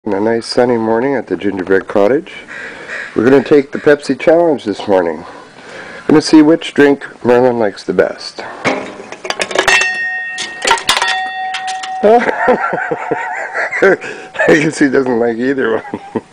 On a nice sunny morning at the gingerbread cottage. We're going to take the Pepsi challenge this morning. We're going to see which drink Merlin likes the best. I guess he doesn't like either one.